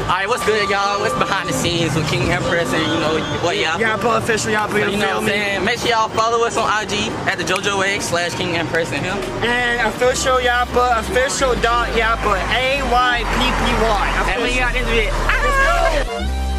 Alright, what's good, y'all? What's behind the scenes with King Empress and, you know, what y'all? Yappa official, Yappa, you know what I'm saying? Make sure y'all follow us on IG at the JoJoX/King Empress and him. And official Yappa, official.yappa, AYPPY. And we got this bit.